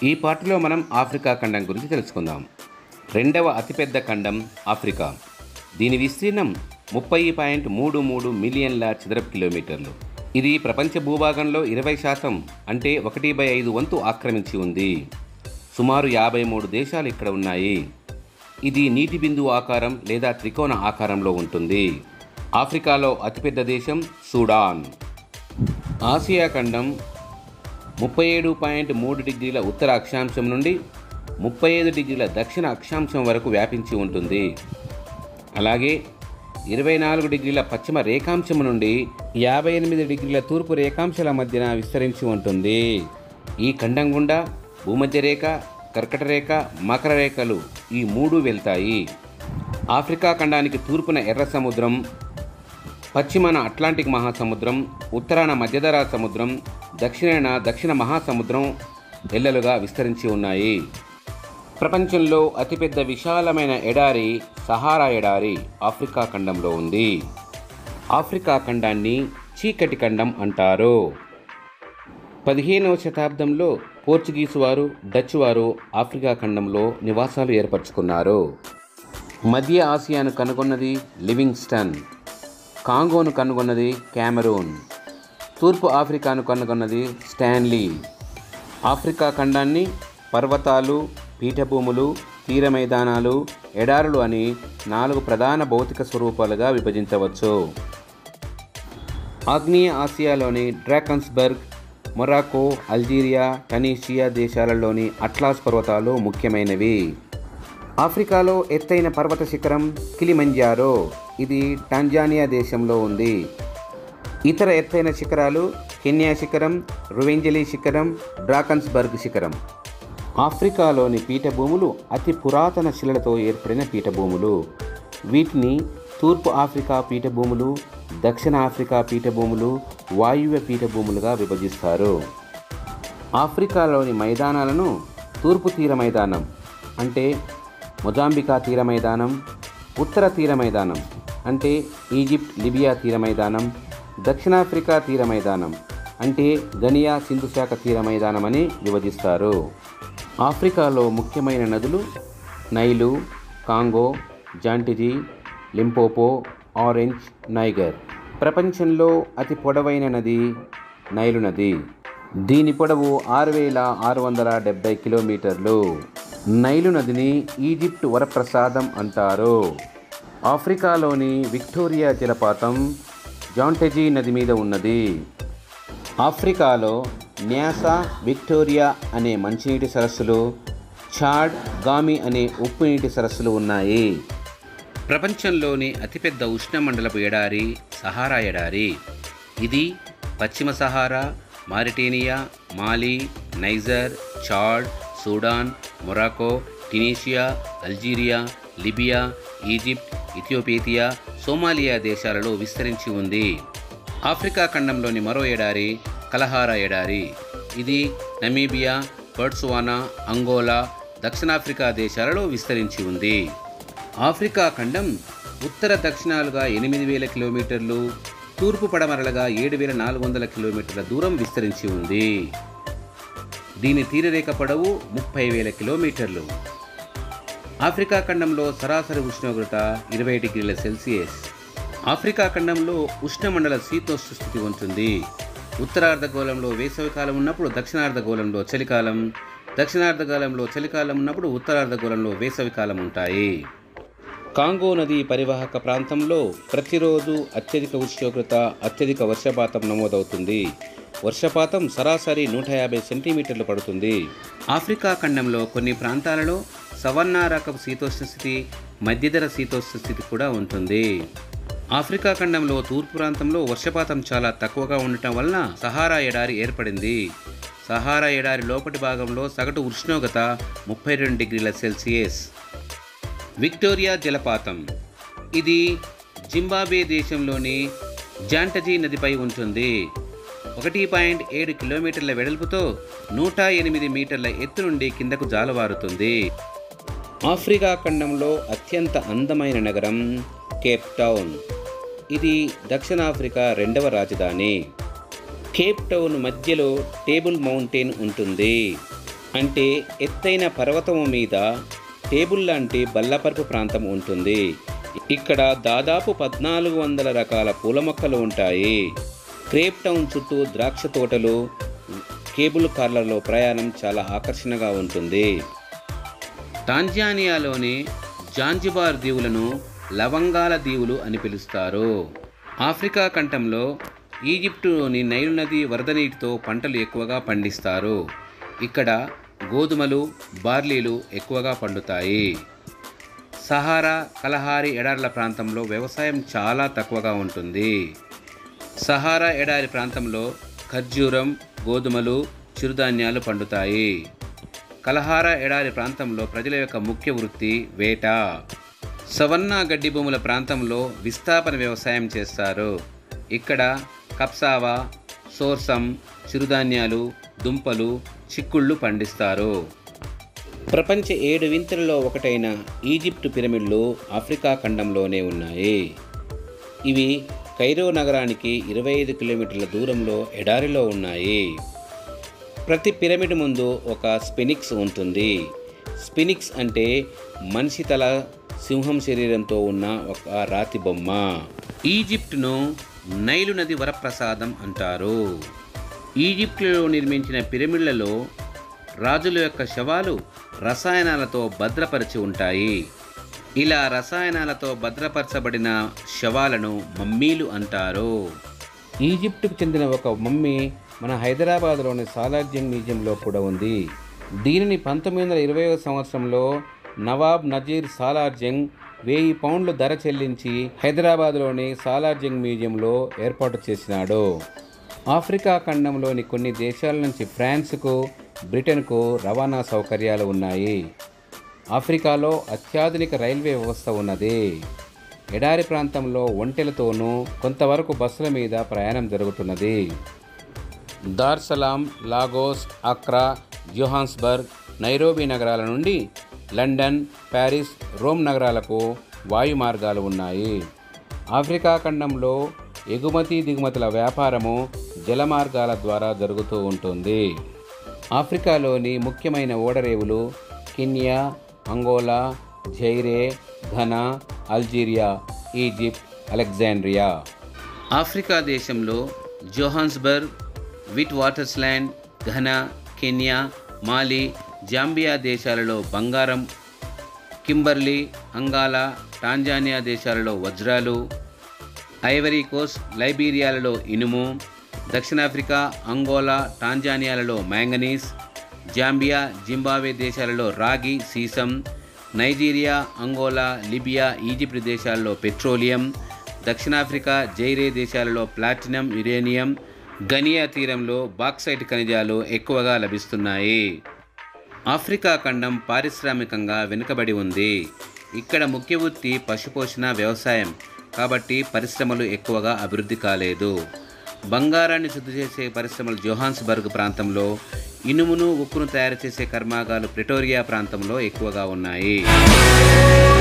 ఈ పార్టీలో మనం ఆఫ్రికా ఖండం గురించి తెలుసుకుందాం. రెండవ అతిపెద్ద ఖండం ఆఫ్రికా. దీని విస్తీర్ణం 30.33 మిలియన్ల చదరపు కిలోమీటర్లు. ఇది ప్రపంచ భూభాగంలో 20% అంటే 1/5 వంతు ఆక్రమించి ఉంది. సుమారు 53 దేశాలు ఇక్కడ ఉన్నాయి. ఇది నీటి బిందువు ఆకారం లేదా త్రికోణ ఆకారంలో ఉంటుంది. ఆఫ్రికాలో అతిపెద్ద దేశం సూడాన్. ఆసియా ఖండం 37.3 డిగ్రీల ఉత్తర అక్షాంశం నుండి 35 డిగ్రీల దక్షిణ అక్షాంశం వరకు వ్యాపించి ఉంటుంది. అలాగే 24 డిగ్రీల పశ్చిమ రేఖాంశం నుండి 58 డిగ్రీల తూర్పు రేఖాంశాల మధ్యన విస్తరించి ఉంటుంది. ఈ ఖండం గుండా భూమధ్య రేఖ, కర్కట రేఖ, మకర రేఖలు ఈ మూడు వెళ్తాయి. ఆఫ్రికా ఖండానికి తూర్పున ఎర్ర సముద్రం, పశ్చిమాన అట్లాంటిక్ మహాసముద్రం, ఉత్తరాన మధ్యధరా సముద్రం, దక్షిణాన దక్షిణ మహాసముద్రం ఎల్లలుగా విస్తరించి ఉన్నాయి. ప్రపంచంలో అతిపెద్ద విశాలమైన ఎడారి సహారా ఎడారి ఆఫ్రికా ఖండంలో ఉంది. ఆఫ్రికా ఖండాన్ని చీకటి ఖండం అంటారు. 15వ శతాబ్దంలో పోర్చుగీసు వారు, డచ్ వారు ఆఫ్రికా ఖండంలో నివాసాలు ఏర్పరచుకున్నారు. మధ్య ఆసియాను కనుగొన్నది లివింగ్స్టన్, కాంగోను కనుగొన్నది కెమెరూన్, తూర్పు ఆఫ్రికాను కనుగొన్నది స్టాన్లీ. ఆఫ్రికా ఖండాన్ని పర్వతాలు, పీఠభూములు, తీర మైదానాలు, ఎడారులు అని 4 ప్రధాన భౌతిక స్వరూపాలుగా విభజించవచ్చు. ఆగ్నేయ ఆసియాలోని డ్రాకన్స్బర్గ్, మొరాకో, అల్జీరియా, టనీషియా దేశాలలోని అట్లాస్ పర్వతాలు ముఖ్యమైనవి. ఆఫ్రికాలో ఎత్తైన పర్వత శిఖరం కిలిమంజారో. ఇది టాంజానియా దేశంలో ఉంది. ఇతర ఎత్తైన శిఖరాలు కెన్యా శిఖరం, రువెంజలి శిఖరం, డ్రాకన్స్బర్గ్ శిఖరం. ఆఫ్రికాలోని పీఠభూములు అతి పురాతన శిలలతో ఏర్పడిన పీఠభూములు. వీటిని తూర్పు ఆఫ్రికా పీఠభూములు, దక్షిణ ఆఫ్రికా పీఠభూములు, వాయువ్య పీఠభూములుగా విభజిస్తారు. ఆఫ్రికాలోని మైదానాలను తూర్పు తీర మైదానం అంటే మొజాంబికా తీర మైదానం, ఉత్తర తీర మైదానం అంటే ఈజిప్ట్, లిబియా తీర మైదానం, దక్షిణాఫ్రికా తీర మైదానం అంటే గనియా, సింధు శాఖ తీర మైదానం అని విభజిస్తారు. ఆఫ్రికాలో ముఖ్యమైన నదులు నైలు, కాంగో, జాంటిజీ, లింపోపో, ఆరెంజ్, నైగర్. ప్రపంచంలో అతి పొడవైన నది నైలు నది. దీని పొడవు 6,670 కిలోమీటర్లు. నైలు నదిని ఈజిప్ట్ వరప్రసాదం అంటారు. ఆఫ్రికాలోని విక్టోరియా జలపాతం జాంటెజీ నది మీద ఉన్నది. ఆఫ్రికాలో న్యాసా, విక్టోరియా అనే మంచినీటి సరస్సులు, ఛాడ్, గామి అనే ఉప్పు నీటి సరస్సులు ఉన్నాయి. ప్రపంచంలోని అతిపెద్ద ఉష్ణమండలపు ఎడారి సహారా ఎడారి. ఇది పశ్చిమ Sahara, Mauritania, Mali, Niger, Chad, Sudan, Morocco, Tunisia, Algeria, Libya, Egypt, Ethiopia, Somalia దేశాలలో విస్తరించి ఉంది. ఆఫ్రికా ఖండంలోని మరో ఎడారి కలహారా ఎడారి. ఇది నమీబియా, బోట్స్వానా, అంగోలా, దక్షిణాఫ్రికా దేశాలలో విస్తరించి ఉంది. ఆఫ్రికా ఖండం ఉత్తర దక్షిణాలుగా 8,000 కిలోమీటర్లు, తూర్పు పడమరలుగా 7,400 కిలోమీటర్ల దూరం విస్తరించి ఉంది. దీని తీరరేఖ పొడవు 30,000 కిలోమీటర్లు. ఆఫ్రికా ఖండంలో సరాసరి ఉష్ణోగ్రత 20 డిగ్రీల సెల్సియస్. ఆఫ్రికా ఖండంలో ఉష్ణమండల శీతోష్ణ స్థితి ఉంటుంది. ఉత్తరార్ధగోళంలో వేసవికాలం ఉన్నప్పుడు దక్షిణార్ధగోళంలో చలికాలం, దక్షిణార్ధగోళంలో చలికాలం ఉన్నప్పుడు ఉత్తరార్ధగోళంలో వేసవికాలం ఉంటాయి. కాంగో నది పరివాహక ప్రాంతంలో ప్రతిరోజు అత్యధిక ఉష్ణోగ్రత, అత్యధిక వర్షపాతం నమోదవుతుంది. వర్షపాతం సరాసరి 150 సెంటీమీటర్లు పడుతుంది. ఆఫ్రికా ఖండంలో కొన్ని ప్రాంతాలలో సవన్నా రకపు శీతోష్ణ స్థితి, మధ్యధర శీతోష్ణ స్థితి కూడా ఉంటుంది. ఆఫ్రికా ఖండంలో తూర్పు ప్రాంతంలో వర్షపాతం చాలా తక్కువగా ఉండటం వలన సహారా ఎడారి ఏర్పడింది. సహారా ఎడారి లోపటి భాగంలో సగటు ఉష్ణోగ్రత 32 డిగ్రీల సెల్సియస్. విక్టోరియా జలపాతం. ఇది జింబాబ్వే దేశంలోని జాంటజీ నదిపై ఉంటుంది. 1.7 కిలోమీటర్ల వెడల్పుతో 108 మీటర్ల ఎత్తు నుండి కిందకు జాలువారుతుంది. ఆఫ్రికా ఖండంలో అత్యంత అందమైన నగరం కేప్ టౌన్. ఇది దక్షిణాఫ్రికా 2వ రాజధాని. కేప్ టౌన్ మధ్యలో టేబుల్ మౌంటైన్ ఉంటుంది. అంటే ఎత్తైన పర్వతము మీద టేబుల్ లాంటి బల్లపరుపు ప్రాంతం ఉంటుంది. ఇక్కడ దాదాపు 1400 రకాల పూల మొక్కలు ఉంటాయి. కేప్ టౌన్ చుట్టూ ద్రాక్ష తోటలు, కేబుల్ కార్లలో ప్రయాణం చాలా ఆకర్షణగా ఉంటుంది. టాంజానియాలోని జాంజిబార్ దీవులను లవంగాల దీవులు అని పిలుస్తారు. ఆఫ్రికా ఖండంలో ఈజిప్టులోని నైలు నది వరద నీటితో పంటలు ఎక్కువగా పండిస్తారు. ఇక్కడ గోధుమలు, బార్లీలు ఎక్కువగా పండుతాయి. సహారా, కలహారి ఎడారుల ప్రాంతంలో వ్యవసాయం చాలా తక్కువగా ఉంటుంది. సహారా ఎడారి ప్రాంతంలో ఖర్జూరం, గోధుమలు, చిరుధాన్యాలు పండుతాయి. కలహారా ఎడారి ప్రాంతంలో ప్రజల యొక్క ముఖ్య వృత్తి వేట. సవన్నా గడ్డి భూముల ప్రాంతంలో విస్థాపన వ్యవసాయం చేస్తారు. ఇక్కడ కప్సావా, సోర్సం, చిరుధాన్యాలు, దుంపలు, చిక్కుళ్ళు పండిస్తారు. ప్రపంచ 7 వింతలలో ఒకటైన ఈజిప్టు పిరమిడ్లు ఆఫ్రికా ఖండంలోనే ఉన్నాయి. ఇవి కైరో నగరానికి 25 కిలోమీటర్ల దూరంలో ఎడారిలో ఉన్నాయి. ప్రతి పిరమిడ్ ముందు ఒక స్ఫినిక్స్ ఉంటుంది. స్ఫినిక్స్ అంటే మనిషి తల, సింహం శరీరంతో ఉన్న ఒక రాతి బొమ్మ. ఈజిప్టును నైలు నది వరప్రసాదం అంటారు. ఈజిప్టులో నిర్మించిన పిరమిడ్లలో రాజుల యొక్క శవాలు రసాయనాలతో భద్రపరిచి ఉంటాయి. ఇలా రసాయనాలతో భద్రపరచబడిన శవాలను మమ్మీలు అంటారు. ఈజిప్టుకు చెందిన ఒక మమ్మీ మన హైదరాబాద్లోని సాలార్జంగ్ మ్యూజియంలో కూడా ఉంది. దీనిని 1920వ సంవత్సరంలో నవాబ్ నజీర్ సాలార్జంగ్ 1000 పౌండ్లు ధర చెల్లించి హైదరాబాద్లోని సాలార్జంగ్ మ్యూజియంలో ఏర్పాటు చేసినాడు. ఆఫ్రికా ఖండంలోని కొన్ని దేశాల నుంచి ఫ్రాన్స్కు, బ్రిటన్కు రవాణా సౌకర్యాలు ఉన్నాయి. ఆఫ్రికాలో అత్యాధునిక రైల్వే వ్యవస్థ ఉన్నది. ఎడారి ప్రాంతంలో ఒంటెలతోనూ కొంతవరకు బస్సుల మీద ప్రయాణం జరుగుతున్నది. దార్సలాం, లాగోస్, అక్రా, జోహాన్స్బర్గ్, నైరోబీ నగరాల నుండి లండన్, ప్యారిస్, రోమ్ నగరాలకు వాయు మార్గాలు ఉన్నాయి. ఆఫ్రికా ఖండంలో ఎగుమతి దిగుమతుల వ్యాపారము జల మార్గాల ద్వారా జరుగుతూ ఉంటుంది. ఆఫ్రికాలోని ముఖ్యమైన ఓడరేవులు Kenya, Angola, Zaire, Ghana, Algeria, Egypt, Alexandria. Africa దేశంలో Johannesburg, Witwatersrand, Ghana, Kenya, Mali, Zambia దేశాలలో బంగారం, కింబర్లీ, అంగాలా, టాంజానియా దేశాలలో వజ్రాలు, ఐవరీ కోస్ట్, లైబీరియాలలో ఇనుము, దక్షిణాఫ్రికా, అంగోలా, టాంజానియాలలో మ్యాంగనీస్, జాంబియా, జింబాబ్వే దేశాలలో రాగి, సీసం, నైజీరియా, అంగోలా, లిబియా, ఈజిప్ట్ దేశాలలో పెట్రోలియం, దక్షిణాఫ్రికా, జైరే దేశాలలో ప్లాటినం, యురేనియం, గనియా తీరంలో బాక్సైట్ ఖనిజాలు ఎక్కువగా లభిస్తున్నాయి. ఆఫ్రికా ఖండం పారిశ్రామికంగా వెనుకబడి ఉంది. ఇక్కడ ముఖ్య వృత్తి పశుపోషణ, వ్యవసాయం కాబట్టి పరిశ్రమలు ఎక్కువగా అభివృద్ధి కాలేదు. బంగారాన్ని శుద్ధి చేసే పరిశ్రమలు జోహాన్స్బర్గ్ ప్రాంతంలో, ఇనుమును, ఉక్కును తయారు చేసే కర్మాగారాలు ప్రిటోరియా ప్రాంతంలో ఎక్కువగా ఉన్నాయి.